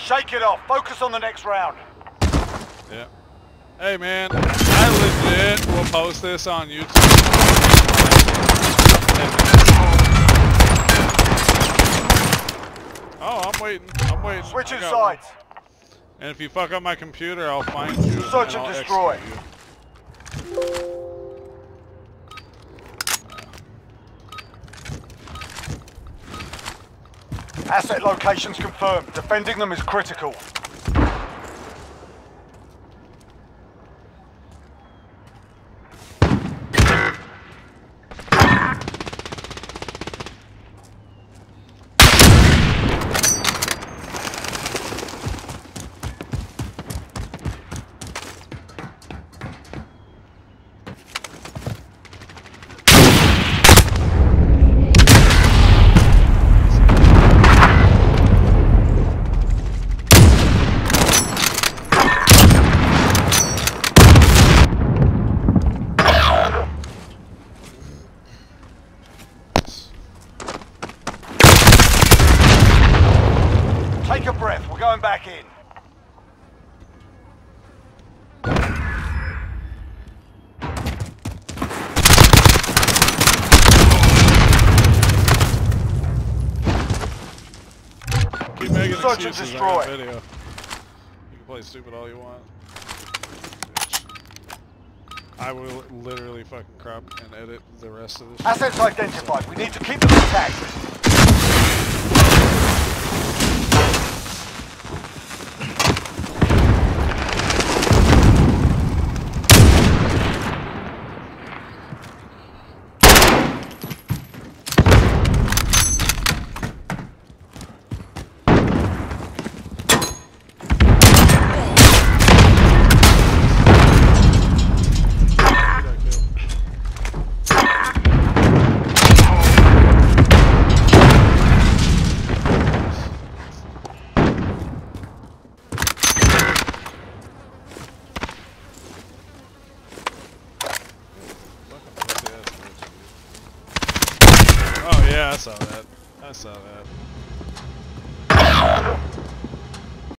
Shake it off. Focus on the next round. Yeah. Hey man, I legit will post this on YouTube. Oh, I'm waiting. I'm waiting. Switching sides. And if you fuck up my computer, I'll find you. Search and destroy. Asset locations confirmed. Defending them is critical. Take a breath, we're going back in. Keep making Search and excuses destroy. on that video. You can play stupid all you want. I will literally fucking crop and edit the rest of this. Assets identified. We need to keep them intact. Oh yeah, I saw that. I saw that.